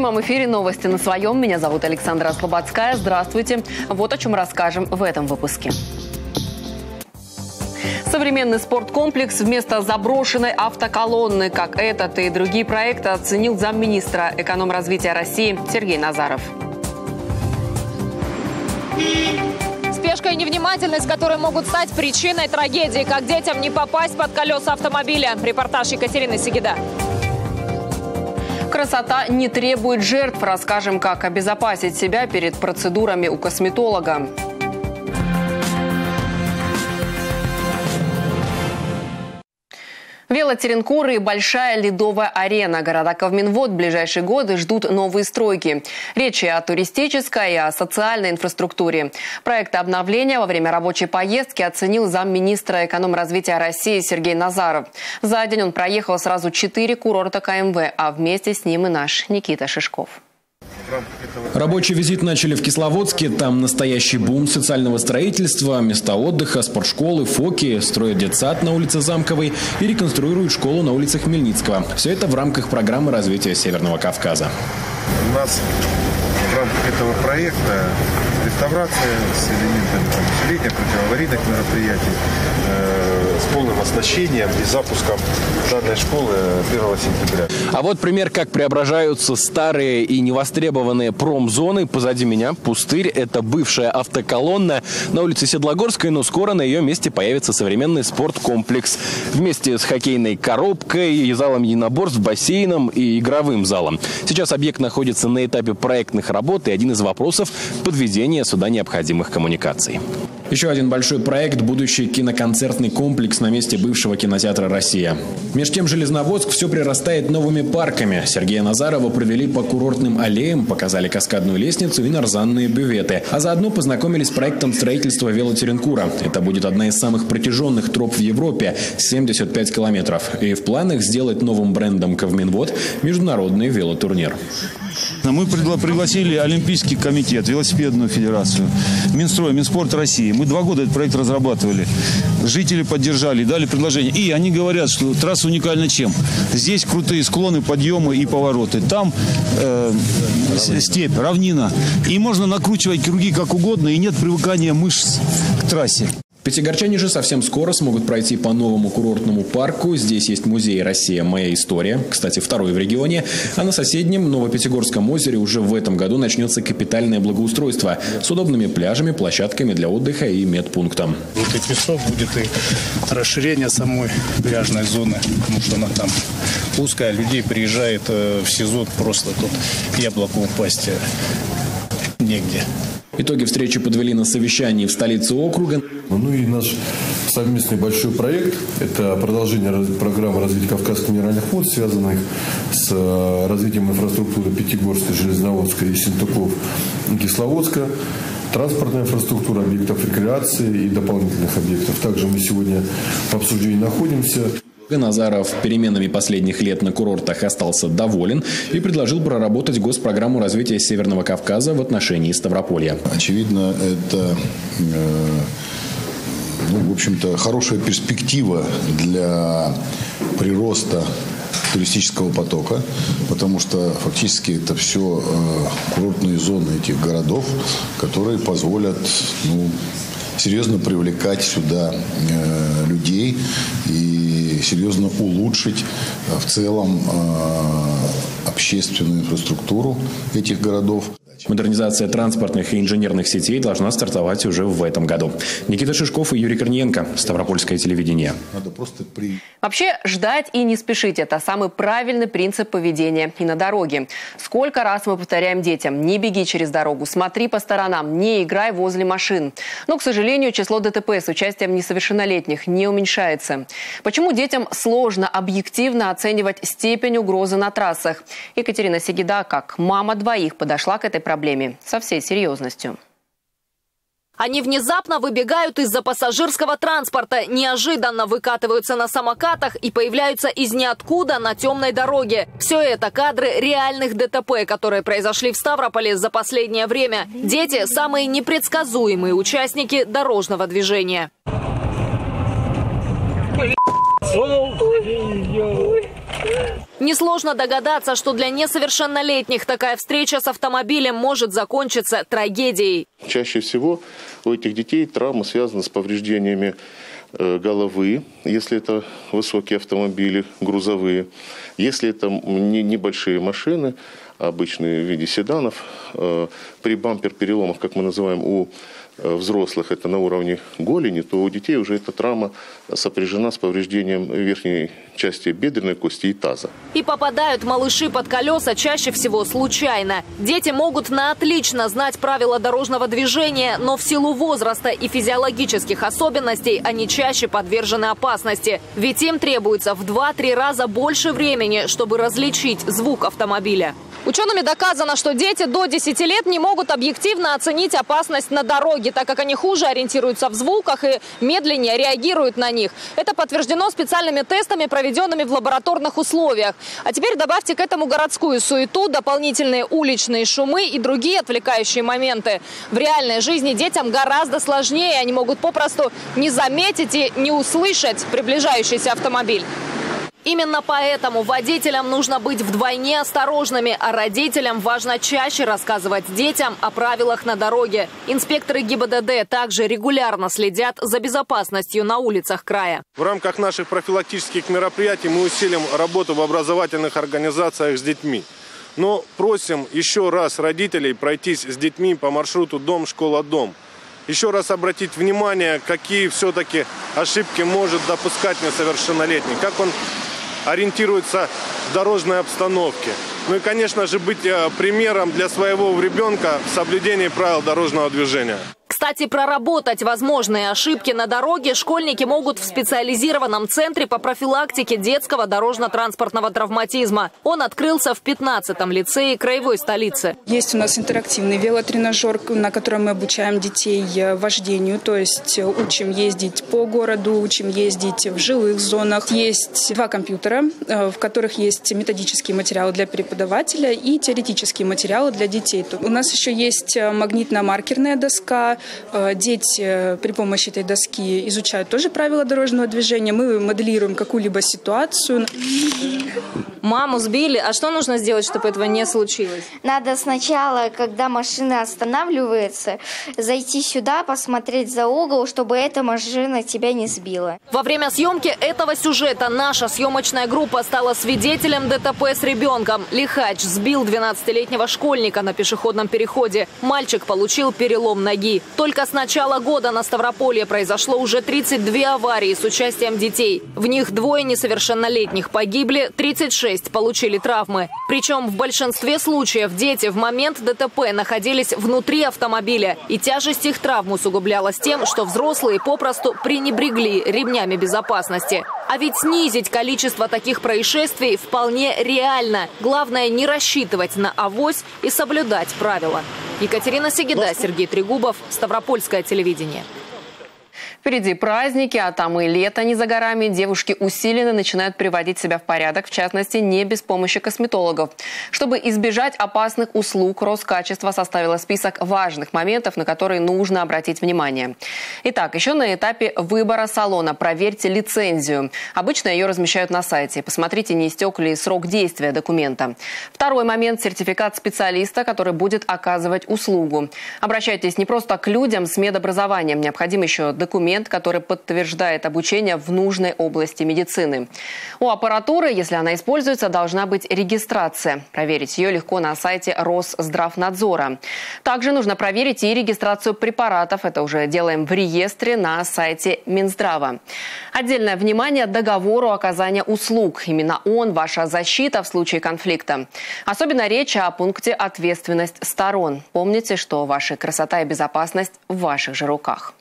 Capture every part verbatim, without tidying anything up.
прямом эфире новости на своем. Меня зовут Александра Слободская. Здравствуйте. Вот о чем расскажем в этом выпуске. Современный спорткомплекс вместо заброшенной автоколонны, как этот и другие проекты, оценил замминистра экономразвития России Сергей Назаров. Спешка и невнимательность, которые могут стать причиной трагедии. Как детям не попасть под колеса автомобиля. Репортаж Екатерины Сегеда. Красота не требует жертв. Расскажем, как обезопасить себя перед процедурами у косметолога. Велотеренкур и большая ледовая арена. Города Ковминвод в ближайшие годы ждут новые стройки. Речь и о туристической, и о социальной инфраструктуре. Проект обновления во время рабочей поездки оценил замминистра экономразвития России Сергей Назаров. За день он проехал сразу четыре курорта КМВ, а вместе с ним и наш Никита Шишков. Рабочий визит начали в Кисловодске. Там настоящий бум социального строительства, места отдыха, спортшколы, фоки, строят детсад на улице Замковой и реконструируют школу на улице Хмельницкого. Все это в рамках программы развития Северного Кавказа. У нас в рамках этого проекта реставрация с элементами усиления противоаварийных мероприятий, э, с полным оснащением и запуском данной школы первого сентября. А вот пример, как преображаются старые и невостребованные промзоны. Позади меня пустырь. Это бывшая автоколонна на улице Седлогорской, но скоро на ее месте появится современный спорткомплекс. Вместе с хоккейной коробкой, залом единоборств, бассейном и игровым залом. Сейчас объект находится на этапе проектных работ, и один из вопросов – подведение сюда необходимых коммуникаций. Еще один большой проект – будущий киноконцертный комплекс на месте бывшего кинотеатра «Россия». Меж тем Железноводск все прирастает новыми парками. Сергея Назарова провели по курортным аллеям, показали каскадную лестницу и нарзанные бюветы. А заодно познакомились с проектом строительства велотеренкура. Это будет одна из самых протяженных троп в Европе – семьдесят пять километров. И в планах сделать новым брендом Ковминвод международный велотурнир. Мы пригласили Олимпийский комитет, велосипедную федерацию, Минстрой, Минспорт России. Мы два года этот проект разрабатывали. Жители поддержали, дали предложение. И они говорят, что трасса уникальна чем? Здесь крутые склоны, подъемы и повороты. Там э, степь, равнина. И можно накручивать круги как угодно, и нет привыкания мышц к трассе. Пятигорчане же совсем скоро смогут пройти по новому курортному парку. Здесь есть музей «Россия. Моя история». Кстати, второй в регионе. А на соседнем Новопятигорском озере уже в этом году начнется капитальное благоустройство с удобными пляжами, площадками для отдыха и медпунктом. Вот и песок будет, и расширение самой пляжной зоны, потому что она там узкая. Людей приезжает в сезон, просто тут яблоку упасть негде. Итоги встречи подвели на совещании в столице округа. Ну и наш совместный большой проект – это продолжение программы развития Кавказских минеральных вод, связанных с развитием инфраструктуры Пятигорска, Железноводска и Синтуков и Кисловодска, транспортная инфраструктура, объектов рекреации и дополнительных объектов. Также мы сегодня в обсуждении находимся. Назаров переменами последних лет на курортах остался доволен и предложил проработать госпрограмму развития Северного Кавказа в отношении Ставрополья. Очевидно, это, ну, в общем-то, хорошая перспектива для прироста туристического потока, потому что фактически это все курортные зоны этих городов, которые позволят, ну, серьезно привлекать сюда э, людей и серьезно улучшить э, в целом э, общественную инфраструктуру этих городов. Модернизация транспортных и инженерных сетей должна стартовать уже в этом году. Никита Шишков и Юрий Корниенко. Ставропольское телевидение. Надо просто при... Вообще, ждать и не спешить – это самый правильный принцип поведения и на дороге. Сколько раз мы повторяем детям: не беги через дорогу, смотри по сторонам, не играй возле машин. Но, к сожалению, число ДТП с участием несовершеннолетних не уменьшается. Почему детям сложно объективно оценивать степень угрозы на трассах? Екатерина Сегеда, как мама двоих, подошла к этой проблеме со всей серьезностью. Они внезапно выбегают из-за пассажирского транспорта, неожиданно выкатываются на самокатах и появляются из ниоткуда на темной дороге. Все это кадры реальных ДТП, которые произошли в Ставрополе за последнее время. Дети – самые непредсказуемые участники дорожного движения. Несложно догадаться, что для несовершеннолетних такая встреча с автомобилем может закончиться трагедией. Чаще всего у этих детей травмы связаны с повреждениями головы, если это высокие автомобили, грузовые. Если это небольшие машины, обычные в виде седанов, при бампер-переломах, как мы называем, у взрослых это на уровне голени, то у детей уже эта травма сопряжена с повреждением верхней части бедренной кости и таза. И попадают малыши под колеса чаще всего случайно. Дети могут на отлично знать правила дорожного движения, но в силу возраста и физиологических особенностей они чаще подвержены опасности. Ведь им требуется в два-три раза больше времени, чтобы различить звук автомобиля. Учеными доказано, что дети до десяти лет не могут объективно оценить опасность на дороге, так как они хуже ориентируются в звуках и медленнее реагируют на них. Это подтверждено специальными тестами, проведенными в лабораторных условиях. А теперь добавьте к этому городскую суету, дополнительные уличные шумы и другие отвлекающие моменты. В реальной жизни детям гораздо сложнее. Они могут попросту не заметить и не услышать приближающийся автомобиль. Именно поэтому водителям нужно быть вдвойне осторожными, а родителям важно чаще рассказывать детям о правилах на дороге. Инспекторы ГИБДД также регулярно следят за безопасностью на улицах края. В рамках наших профилактических мероприятий мы усилим работу в образовательных организациях с детьми. Но просим еще раз родителей пройтись с детьми по маршруту дом-школа-дом. Еще раз обратить внимание, какие все-таки ошибки может допускать несовершеннолетний, как он ориентируется в дорожной обстановке. Ну и, конечно же, быть примером для своего ребенка в соблюдении правил дорожного движения. Кстати, проработать возможные ошибки на дороге школьники могут в специализированном центре по профилактике детского дорожно-транспортного травматизма. Он открылся в пятнадцатом лицее краевой столицы. Есть у нас интерактивный велотренажер, на котором мы обучаем детей вождению, то есть учим ездить по городу, учим ездить в жилых зонах. Есть два компьютера, в которых есть методические материалы для преподавателя и теоретические материалы для детей. У нас еще есть магнитно-маркерная доска. Дети при помощи этой доски изучают тоже правила дорожного движения. Мы моделируем какую-либо ситуацию. Маму сбили. А что нужно сделать, чтобы этого не случилось? Надо сначала, когда машина останавливается, зайти сюда, посмотреть за угол, чтобы эта машина тебя не сбила. Во время съемки этого сюжета наша съемочная группа стала свидетелем ДТП с ребенком. Лихач сбил двенадцатилетнего школьника на пешеходном переходе. Мальчик получил перелом ноги. Только с начала года на Ставрополье произошло уже тридцать две аварии с участием детей. В них двое несовершеннолетних погибли, тридцать шесть получили травмы. Причем в большинстве случаев дети в момент ДТП находились внутри автомобиля. И тяжесть их травм усугублялась тем, что взрослые попросту пренебрегли ремнями безопасности. А ведь снизить количество таких происшествий вполне реально. Главное не рассчитывать на авось и соблюдать правила. Екатерина Сегеда, Сергей Трегубов, Ставропольское телевидение. Впереди праздники, а там и лето не за горами. Девушки усиленно начинают приводить себя в порядок, в частности, не без помощи косметологов. Чтобы избежать опасных услуг, Роскачество составило список важных моментов, на которые нужно обратить внимание. Итак, еще на этапе выбора салона проверьте лицензию. Обычно ее размещают на сайте. Посмотрите, не истек ли срок действия документа. Второй момент – сертификат специалиста, который будет оказывать услугу. Обращайтесь не просто к людям с медобразованием. Необходим еще документ, который подтверждает обучение в нужной области медицины. У аппаратуры, если она используется, должна быть регистрация. Проверить ее легко на сайте Росздравнадзора. Также нужно проверить и регистрацию препаратов. Это уже делаем в реестре на сайте Минздрава. Отдельное внимание договору оказания услуг. Именно он – ваша защита в случае конфликта. Особенно речь о пункте «Ответственность сторон». Помните, что ваша красота и безопасность в ваших же руках.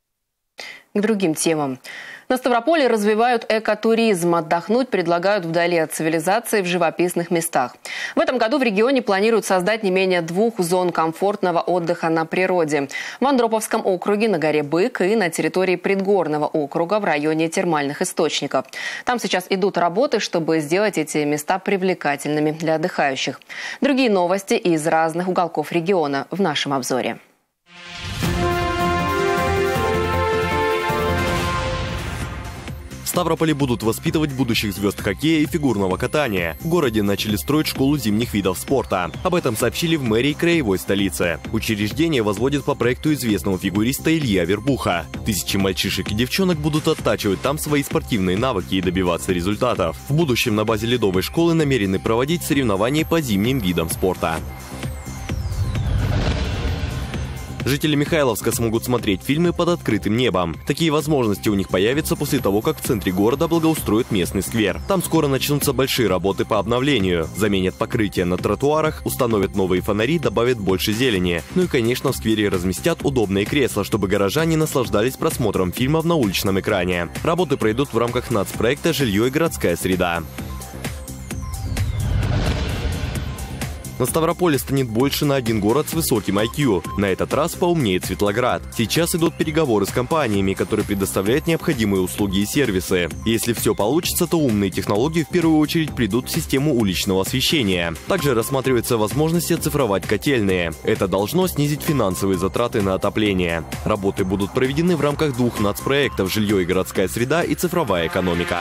К другим темам. На Ставрополье развивают экотуризм. Отдохнуть предлагают вдали от цивилизации в живописных местах. В этом году в регионе планируют создать не менее двух зон комфортного отдыха на природе. В Андроповском округе на горе Бык и на территории Предгорного округа в районе термальных источников. Там сейчас идут работы, чтобы сделать эти места привлекательными для отдыхающих. Другие новости из разных уголков региона в нашем обзоре. Ставрополе будут воспитывать будущих звезд хоккея и фигурного катания. В городе начали строить школу зимних видов спорта. Об этом сообщили в мэрии краевой столицы. Учреждение возводят по проекту известного фигуриста Ильи Авербуха. Тысячи мальчишек и девчонок будут оттачивать там свои спортивные навыки и добиваться результатов. В будущем на базе ледовой школы намерены проводить соревнования по зимним видам спорта. Жители Михайловска смогут смотреть фильмы под открытым небом. Такие возможности у них появятся после того, как в центре города благоустроят местный сквер. Там скоро начнутся большие работы по обновлению. Заменят покрытие на тротуарах, установят новые фонари, добавят больше зелени. Ну и, конечно, в сквере разместят удобные кресла, чтобы горожане наслаждались просмотром фильмов на уличном экране. Работы пройдут в рамках нацпроекта «Жилье и городская среда». На Ставрополе станет больше на один город с высоким ай кью. На этот раз поумнеет Светлоград. Сейчас идут переговоры с компаниями, которые предоставляют необходимые услуги и сервисы. Если все получится, то умные технологии в первую очередь придут в систему уличного освещения. Также рассматривается возможность оцифровать котельные. Это должно снизить финансовые затраты на отопление. Работы будут проведены в рамках двух нацпроектов «Жилье и городская среда» и «Цифровая экономика».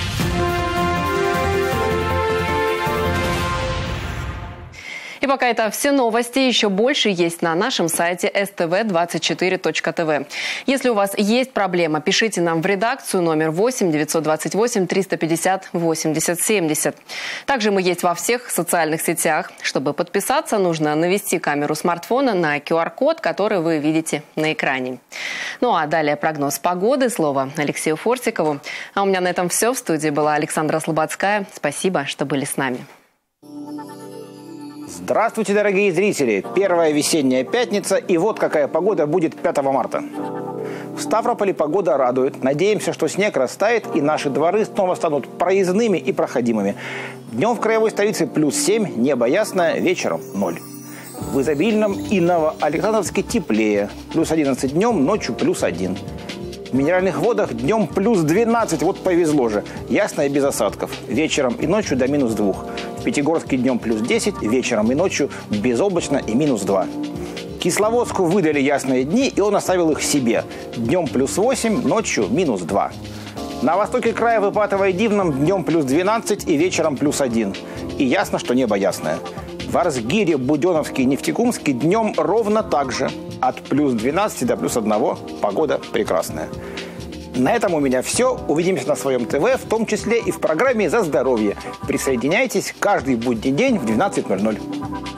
И пока это все новости, еще больше есть на нашем сайте эс тэ вэ двадцать четыре точка тэ вэ. Если у вас есть проблема, пишите нам в редакцию номер восемь девятьсот двадцать восемь триста пятьдесят восемьдесят семьдесят. Также мы есть во всех социальных сетях. Чтобы подписаться, нужно навести камеру смартфона на ку ар код, который вы видите на экране. Ну а далее прогноз погоды. Слово Алексею Форсикову. А у меня на этом все. В студии была Александра Слободская. Спасибо, что были с нами. Здравствуйте, дорогие зрители! Первая весенняя пятница, и вот какая погода будет пятого марта. В Ставрополе погода радует. Надеемся, что снег растает, и наши дворы снова станут проездными и проходимыми. Днем в краевой столице плюс семь, небо ясное, вечером ноль. В изобильном и Новоалександровске теплее. Плюс одиннадцать днем, ночью плюс один. В Минеральных Водах днем плюс двенадцать, вот повезло же. Ясно и без осадков. Вечером и ночью до минус двух. В Пятигорске днем плюс десять, вечером и ночью безоблачно и минус два. Кисловодску выдали ясные дни, и он оставил их себе. Днем плюс восемь, ночью минус два. На востоке края в Ипатово и Дивном днем плюс двенадцать и вечером плюс один. И ясно, что небо ясное. В Арзгире, Буденновске и Нефтекумске днем ровно так же. От плюс двенадцати до плюс одного погода прекрасная. На этом у меня все. Увидимся на своем ТВ, в том числе и в программе «За здоровье». Присоединяйтесь каждый будний день в двенадцать ноль ноль.